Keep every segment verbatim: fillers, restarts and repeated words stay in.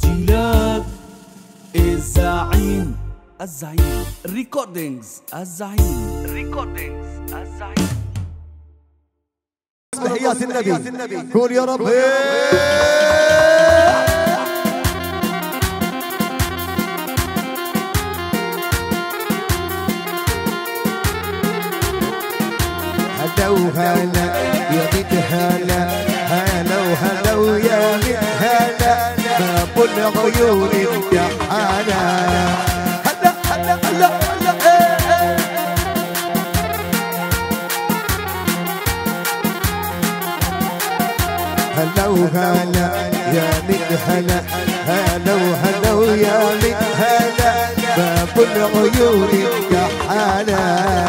تسجيلات الزعيم الزعيم ريكوردينجز الزعيم ريكوردينجز الزعيم. تحيات النبي قول يا رب. هلا وهلا يا بيت هلا، هلا وهلا ويا بيت هلا، باب العيون امتحانا. هلا هلا هلا هلا هلا وهلا يا بيت هلا، هلا وهلا ويا بيت هلا، باب العيون امتحانا.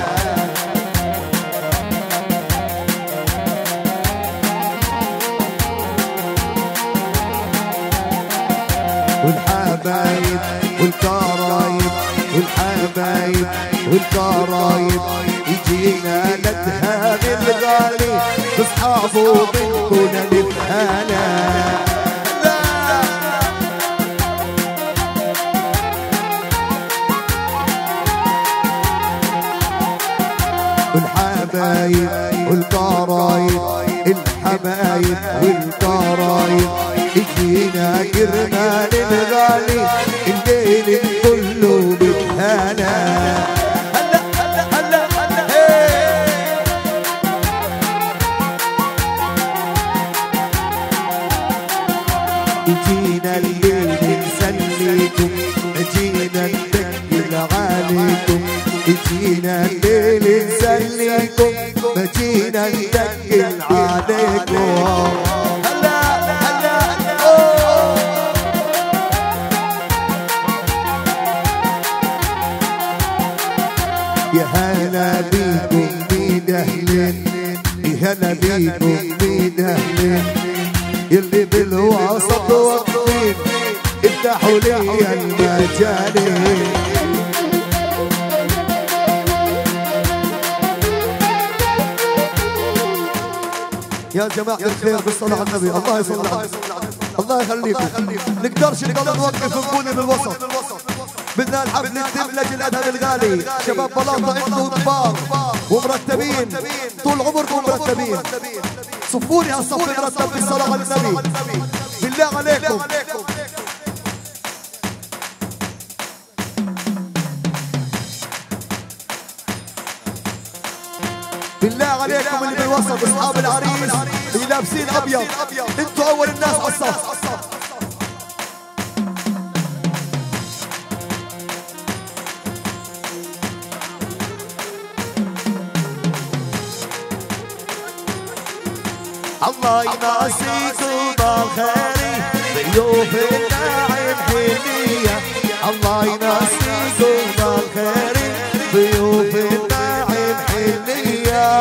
والحبايب والقرايب والحبايب والقرايب يجينا ندهان الغالي بصحابه بنكون نبهانا. والحبايب والقرايب الحبايب والقرايب يجينا جرمان الغالي الليل كله بتهانا. هلا هلا هلا هلا يجينا الليل نسليكم، يجينا ندقل عليكم، يجينا الليل نسليكم، يجينا ندقل عليكم. يا هلا بيكم مين اهلين، يا هلا بيكم مين اهلين، يلي بالوسط واقفين افتحوا لي المجالين. يا جماعة الخير بالصلاة على النبي، الله يصلي على النبي، الله يخليكم. نقدرش نقدر نوقف نقول بالوسط، بدنا الحفل نتم لاجل ادهم الغالي. شباب بلاطه انتوا كبار ومرتبين طول عمركم مرتبين، صفوني هالصف مرتب بالصلاه على النبي بالله عليكم. بالله عليكم اللي بالوسط اصحاب العريس اللي لابسين ابيض، انتوا اول الناس على الصف. الله يناسيكم بالخير ضيوف الناعم حنية، الله يناسيكم بالخير ضيوف الناعم حنية.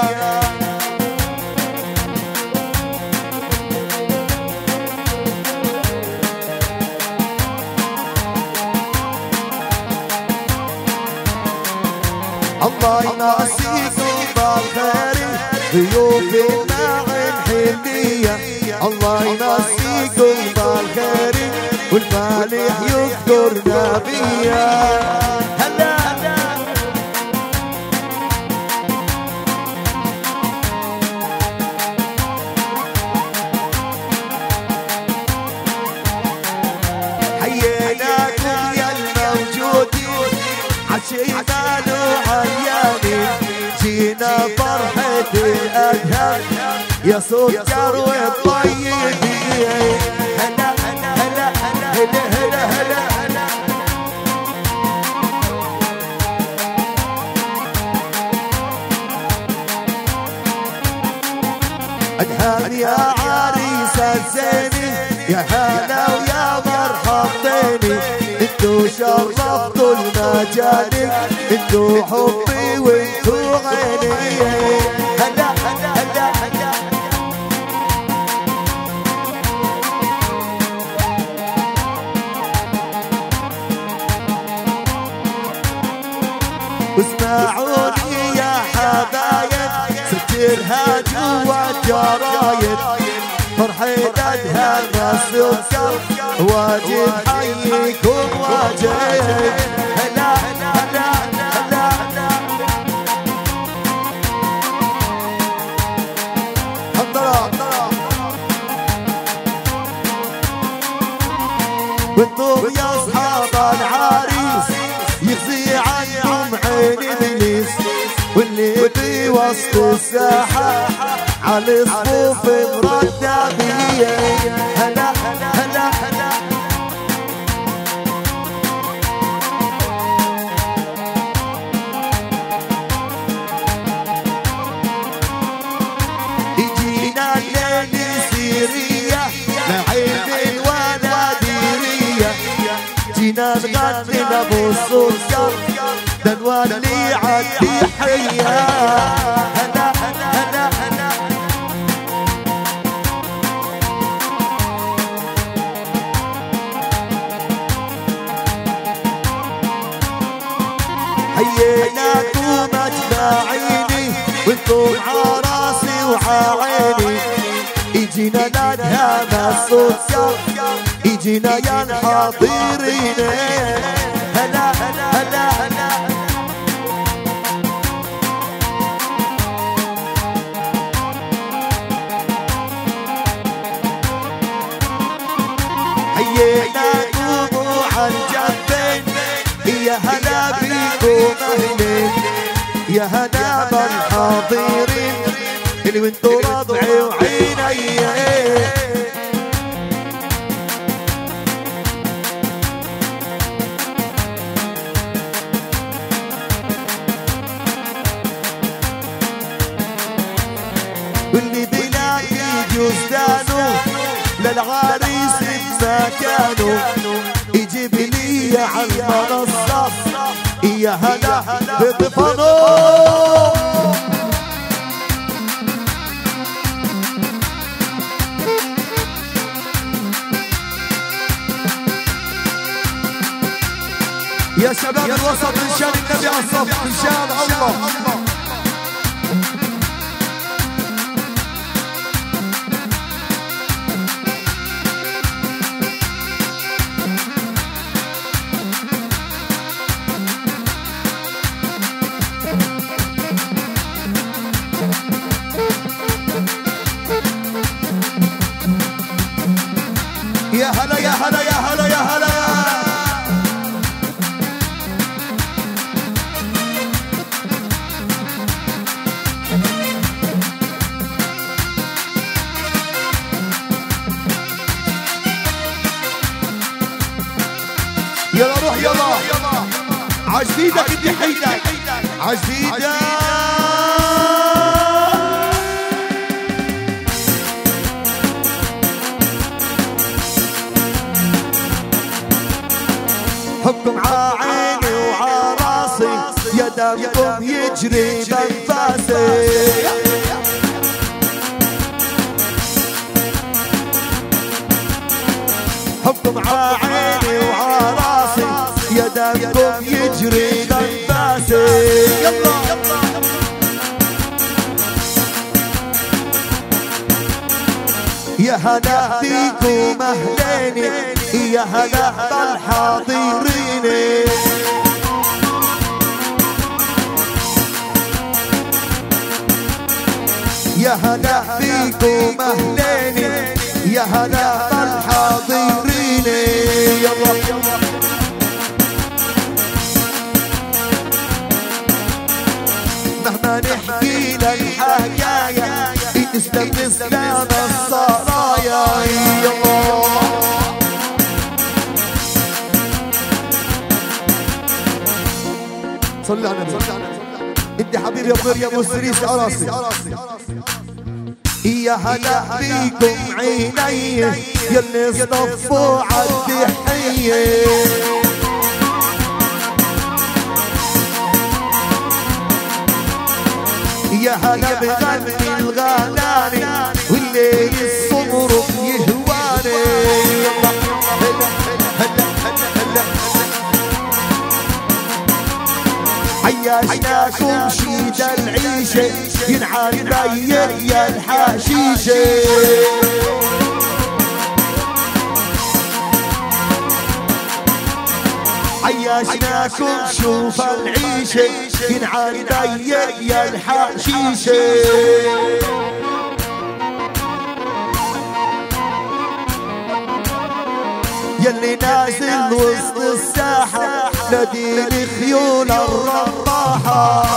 الله يناسيكم بالخير ضيوف الناعم حنية، الله يناسيكم بالخير والفالح يذكرنا بيا. هلا حييناكم يا الموجودين عشينا له عيانين، جينا فرحة الأدهم يا سكر والطيبين. هلا هلا هلا هلا هلا هلا هلا أدهم يا عريس الزيني، يا هلا ويا مرحبتيني، انتو شرفتوا المجالي، انتو حبي وانتو عيني. هلا هلا هلا هلا اسمعوني يا حبايب سجلها جوا الجرايد، فرحة أدهم السكر واجب حيكم واجب. هلا هلا هلا هلا وانتم يا اصحاب العريس يخزي عنكم عين ابليس، واللي بوسط الساحه على الصفوف مرتبيه. هلا هلا هلا يجينا الليل سيريه لعين ولا ديريه، جينا نغني لابو السكر نولي عالتحيه. هلا هلا هلا حييناكم اجمعيني وانتم عراسي وععيني، يجينا ندهب السكر يجينا يا الحاضرين. هلا هلا هلا حييناكم عالجنبين، يا هلا بيكم اهلين، يا هلا بالحاضرين اللي وانتو رضعي وعيني. واللي بلاقي جوزدانه للعريس بمكانه يجيب لي على المنصة يا هلا بضفانه. يا شباب الوسط من شان النبي على الصف، من شان الله. يا هلا يا هلا يا هلا يا هلا يلا روح يلا عجديدك انت حيدك عجديدك. حبكم ععيني وعراسي يا دمكم يجري بانفاسي. حبكم ععيني وعراسي يا دمكم يجري بانفاسي. يلا يا هلا فيكم اهليني يا هلا بالحاضرين. يا هلا فيكم اهليني يا هلا بالحاضرين. يلا يلا مهما نحكي للحكاية تسلم تسلم الصرايا. يلا صلي على النبي انت حبيبي يا طير يا مسريس عراسي. يا هلا بيكم عيني يلي اصطفوا عالتحية. يا هلا بغني الغناني والليل الصبر يهواني. يلا هلا هلا هلا عيشناكم شيد العيشة ينعاد بيا يا الحشيشة. عيشناكم شوف العيشة ينعن ضيق يا الحشيشة يلي نازل وسط الساحة نادي خيول الرماحة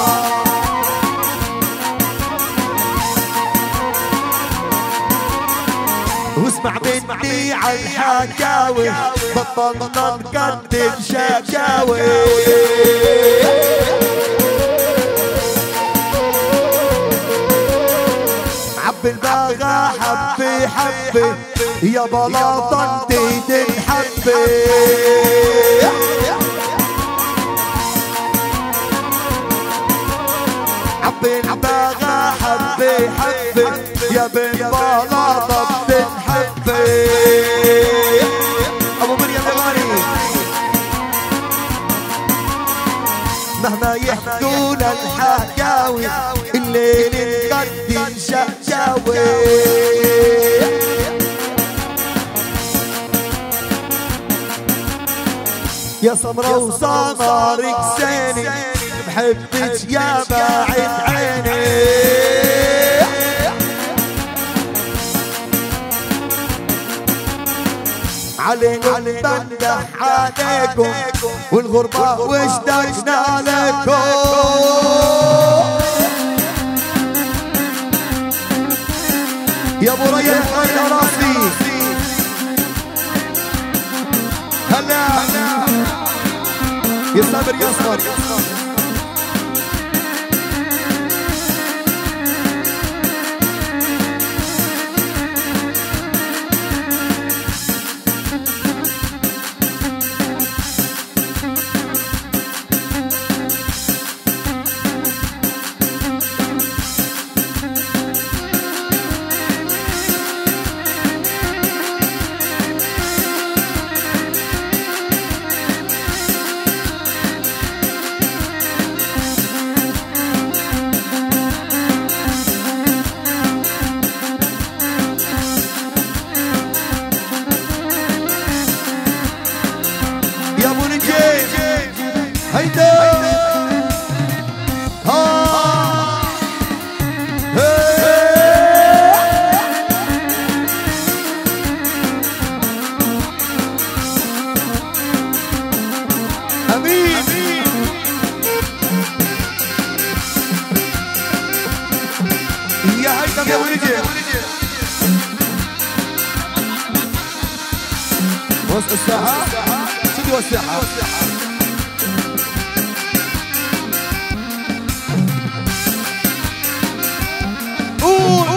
واسمع مني عن حكاوي بطلنا نقدم شكاوي عب الباغا حبي حبي يا بلاطة انتي تنحبي عب الباغا حبي حبي يا بن بلاطة بتنحبي ابو مريم الغالي مهما يحكون الحكاوي الليل نقدم شكاوي يا سمرة وسمرك زيني بحبك يا باعد عيني عليكم بندح عليكم والغربة واشتقنا لكم يا ابو ريح يا راسي هلا يا صابر يا صابر وسط الساحة سيدي والساحة قول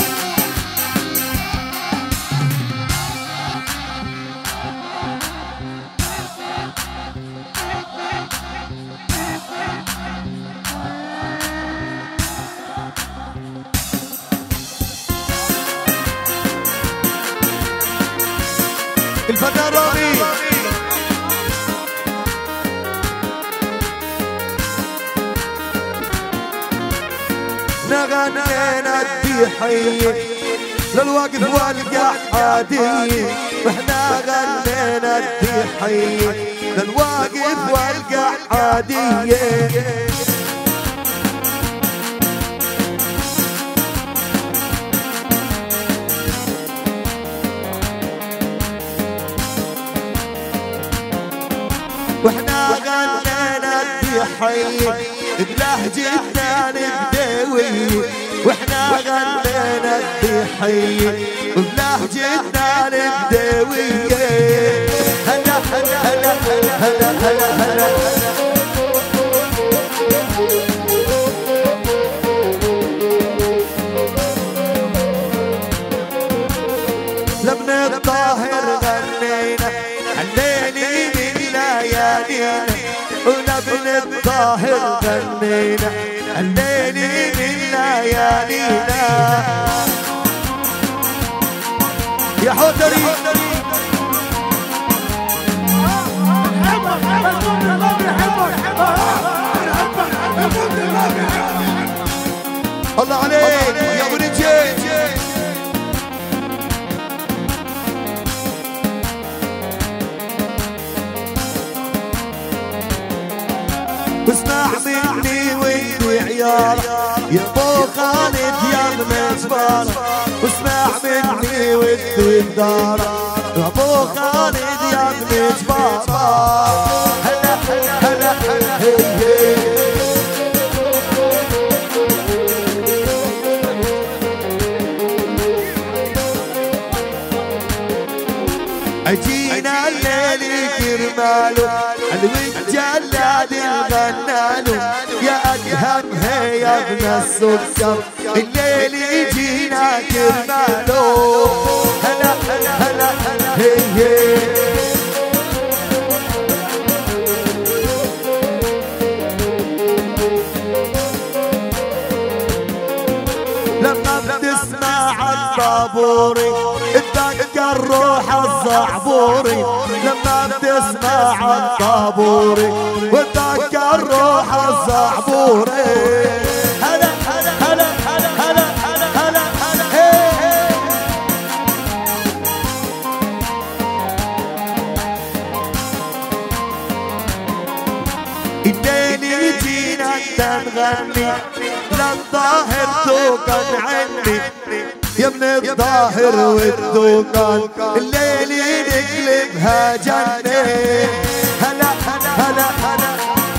الفنان رامي نغنينا الضحية للواقف والقعادية واحنا غنينا الضحية للواقف والقعادية واحنا غنينا الضحية بلهجتنا البدوية واحنا غنينا الضحية بلهجتنا البدوية هلا هلا هلا هلا هلا هلا لابن الطاهر غنينا الليلي من ليالينا ولابن الطاهر غنينا الليلي من ليالينا يا حوتري الله عليك يا ابو نجيب واسمع مني وانت عيالك يا ابو خالد يا ابن جبار. واسمع مني وانت بدارك يا ابو خالد يا ابن جبار. هلا هلا هلا هي هي اجينا الليل كرماله الوجلاد الغنانو يا ادهم هي يا ابن السكر الليل يجينا كرماله. هلا هلا هلا هلا هي هي لما بتسمع الطابوري اتذكر روح الزعبوري. لما بتسمع الطابوري واتذكر روح الزعبوري. هلا هلا هلا هلا هلا هلا هلا هي هي الليل يجينا نغني للظاهر توكل عني يا ابن الظاهر والدوكان الليل نقلبها جنة. هلا هلا هلا هلا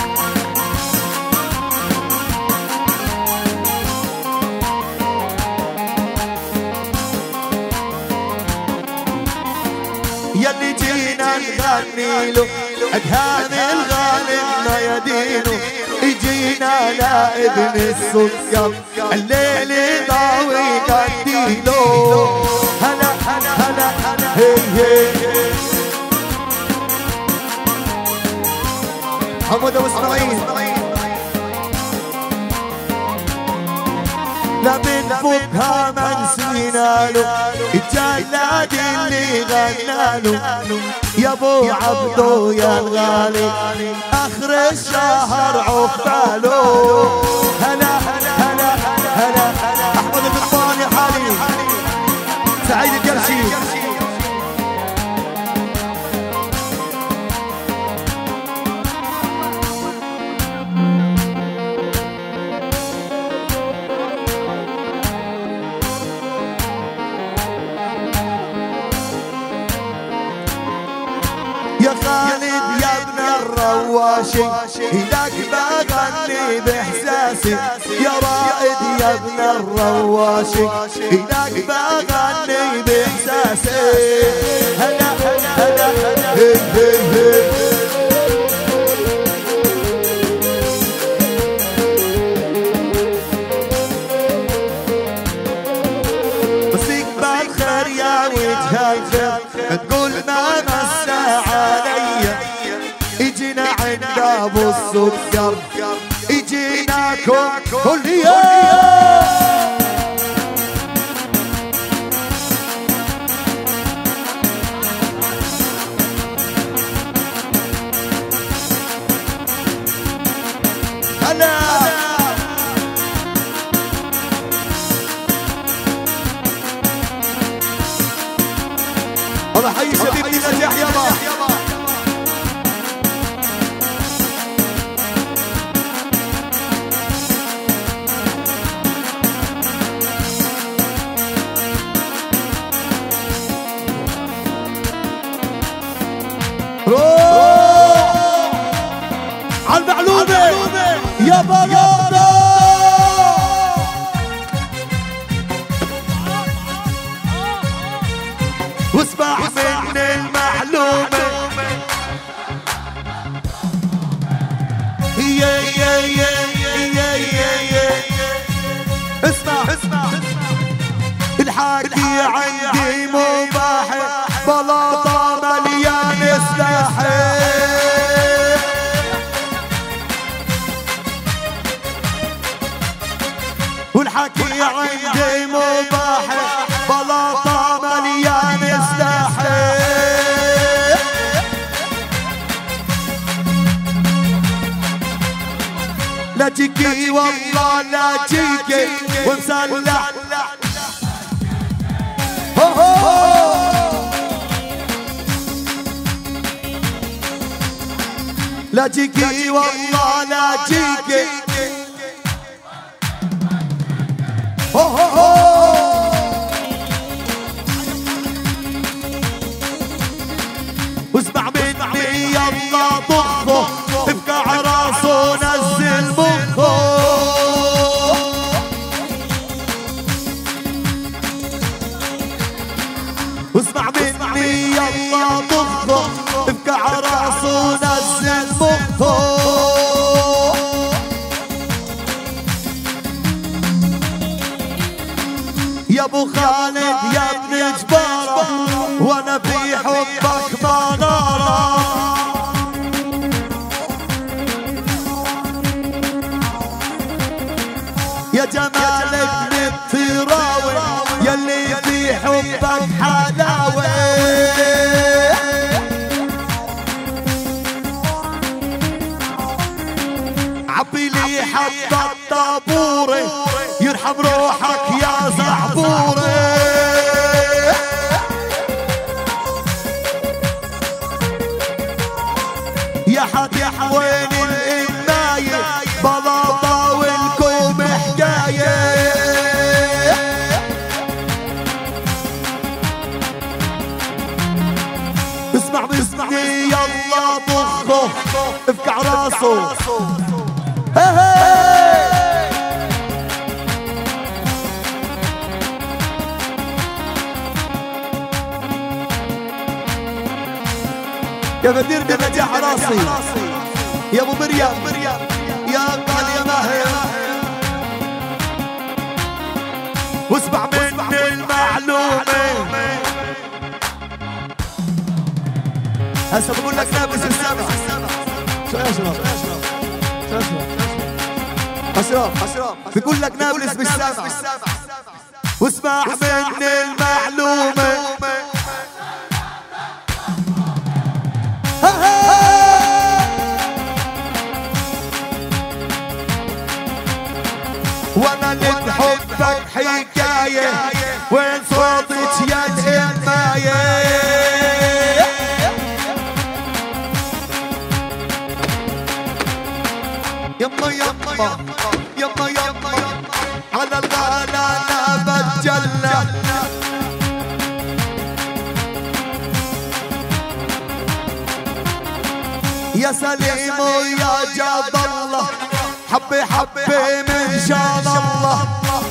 يلي جينا نغني له ادهام الغالب ما يدينه. يجينا لا ابن السكر الليل ضاوي قديله. هلا هلا هلا هلا هي هي حمود واسماعيل لا بنفكها ما نسينا له الجلاد اللي غناله يا ابو عبدو يا الغالي اخر الشهر عقباله. هلا هلا هلا هلا احمد القطاني حالي سعيد القرشي يا خالد يا ابن الرواشي إلك بغني بإحساسي. يا رائد يا ابن الرواشي إلك بغني بإحساسي. هلا هلا هلا هلا هي هي هي مسيك بالخير يا وجه الخير تقول ما مسا علي. اجينا عند ابو السكر اجيناكم كل يوم. هلا الله حي شبيبي نجاح يابا. عالمعلومة يا بلادة واسمع من المعلومة. يا يا يا يا يا يا اسمع اسمع الحكي عندي مباح بلاطة مليان سلاح. والحكي عندي مباح بلاطة مليان سلاح. لا تجيكي والله لا تجيكي ومسلح. لا جيكي والله لا جيكي. هو هو هو واسمع مني يلا ضخه ابكى عراسه نزل مخه. واسمع مني يلا ضخه ابكى عراسه نزل مخه. يا ابو خالد يا ابن جبارة وانا في حبك منارة. يا جمال ابن التراوي يلي في حبك حلاوة. عبي لي حتى الطابوري يرحم روحك يا زعبوري. يا حد وين الإناية بلاطة والكوم حكاية. اسمع مني يلا ضخه افكع راسه. يا بدير بنجاح راسي يا ابو مريم يا قال يا ماهر. واسمع مني المعلومة هسه بقول لك لابس السبع. شو يا اشرف شو اشرف اشرف بقول لك نابلس بالسبع. واسمع مني المعلومة وانا اللي بحبك حكاية وين صوتك يا الحماية. يما يما يما يما على الغلا انا بتجلى. يا سليم ويا جاد الله حبي حبي من شاء الله.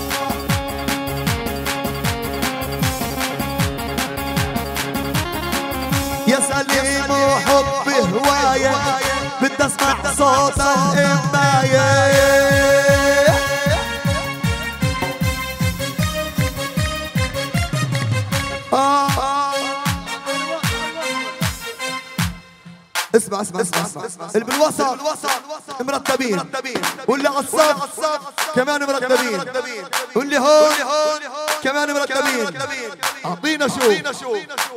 يا سليم وحبي هواية بدي اسمع صوت الإماية. اسمع اسمع اسمع اسمع اللي بالوسط مرتبين واللي على الصف كمان مرتبين واللي هون كمان مرتبين. اعطينا شو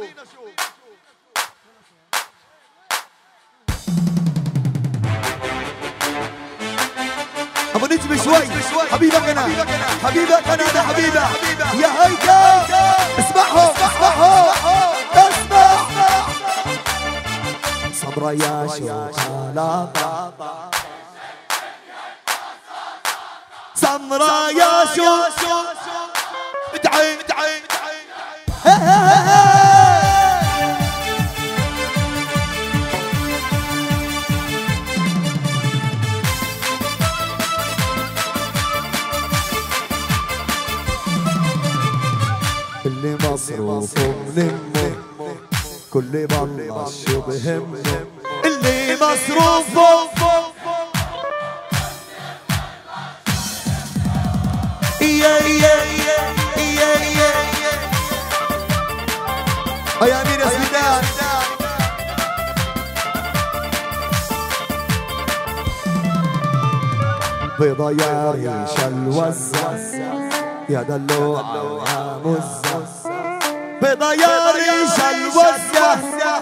ابو نجم شوي. حبيبك انا حبيبك انا انا حبيبك يا هيدا. اسمعهم اسمعهم اسمع صبرا يا شوكولاتة سمرا يا شو ادعي ادعي اللي مصروف من امه كل بالله شو بهمه. اللي مصروفه يا يا يا يا يا امين يا سيدان. بيضة يا ريش الوزة يا دلوعة يا مزة. بيضة يا ريش الوزة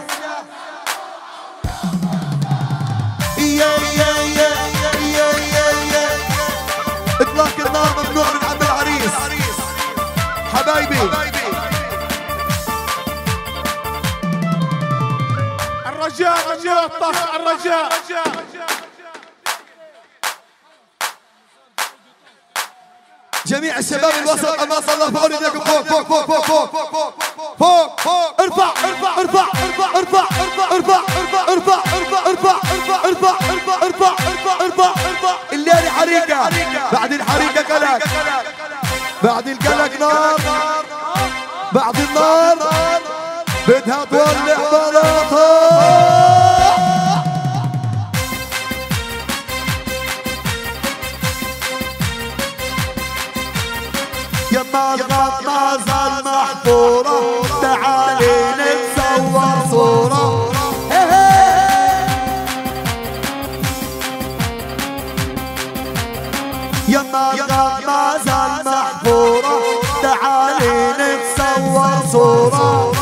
يا يا يا يا يا يا. اطلاق النار ممنوع من عم العريس حبايبي. الرجال الرجاء ممنوع الطخ الرجاء. جميع الشباب الوسط أما صلى الله فوق يديكم فوق فوق فوق فوق فوق فوق فوق ارفع ارفع ارفع ارفع ارفع ارفع ارفع ارفع ارفع ارفع ارفع ارفع ارفع ارفع ارفع ارفع ارفع الليلة حريقة بعد الحريقة قلق بعد القلق نار بعد النار بدها تولع بلاطة. يما الغطاسة المحفورة تعالي نتصور صورة. يما الغطاسة المحفورة تعالي نتصور صورة.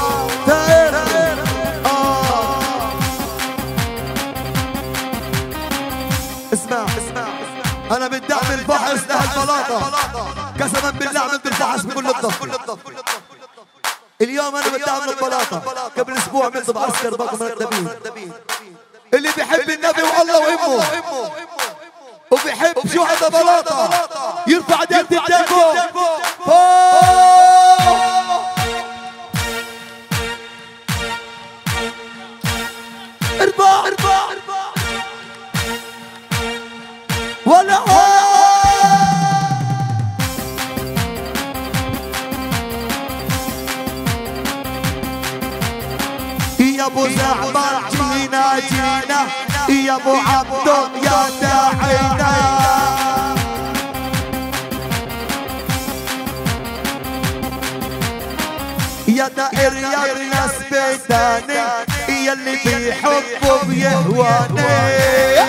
اسمع اسمع انا بدي اعمل فحص لهالبلاطة قسما بالله عملت الفحص بكل الضغط. اليوم انا بدي اعمل البلاطة قبل اسبوع عملت بعسكر باقي مرتبين. اللي بيحب النبي والله وامه وبيحب شهداء بلاطة يرفع يد اليدين فوق فوق. ارفع ارفع ولا يا ابو زعبر جينا جينا يا ابو عبدو يا داعينا. يا دائر يا الناس بيتاني يا اللي بيحب وبيهواني.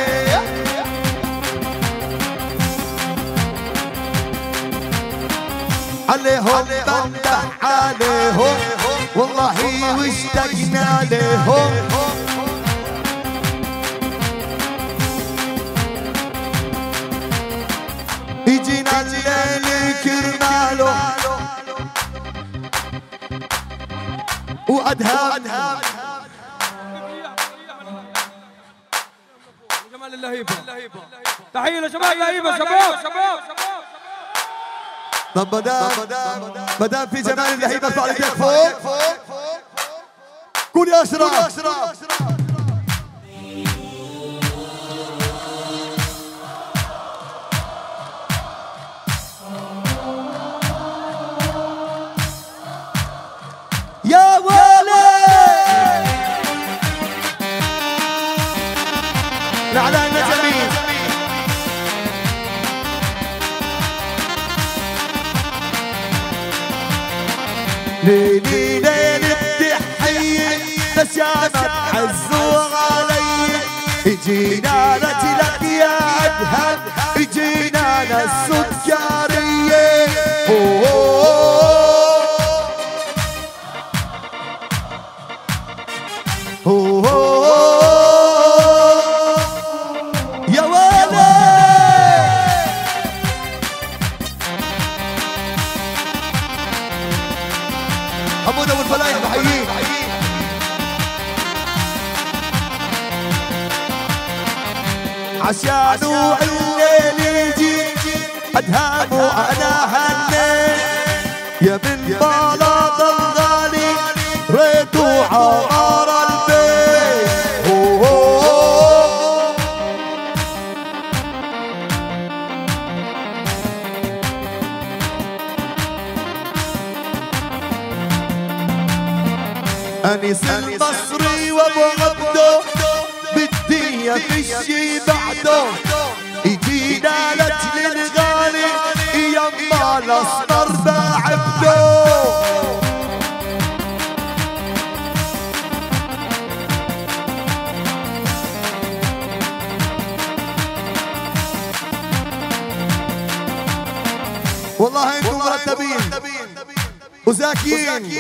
عليهم بمدح عليهم والله واشتقنا لهم. يجينا الليل كرماله وادهام جمال اللهيبه. تحيه لجمال اللهيبه شباب شباب. طب مدام مدام في جمال اللهيبه ارفع ايديك فوق قول يا اشرف. يا ولد الاعلان جميل. ليلي ليل التحية نسيانك عزوا علي. اجينا لجلك يا ادهم اجينا للسكرية. يا ولد حمودة والفلايح بحييك. عشانو الليل يجي ادهام وانا هنيت يا من بلاط الغالي ريتو عمار البيت. أنيس المصري وابو عبدو بدي فيشي بعده. يجينا لجل الغالي يما الاسمر بعبده. والله انتم مرتبين وزاكيين.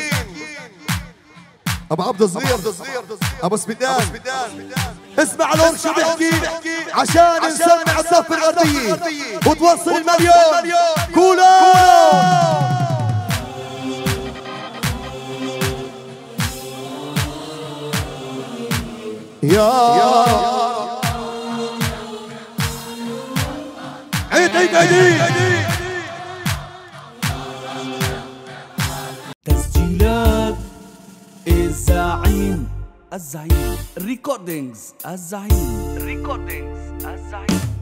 ابو عبد الصغير ابو سبيدان اسمع لهم شو بيحكي عشان نسمع الصف الارضيه وتوصل المليون. كولو يا عيد عيد عيد. تسجيلات الزعيم الزعيم ريكوردينجز الزعيم ريكوردينجز الزعيم.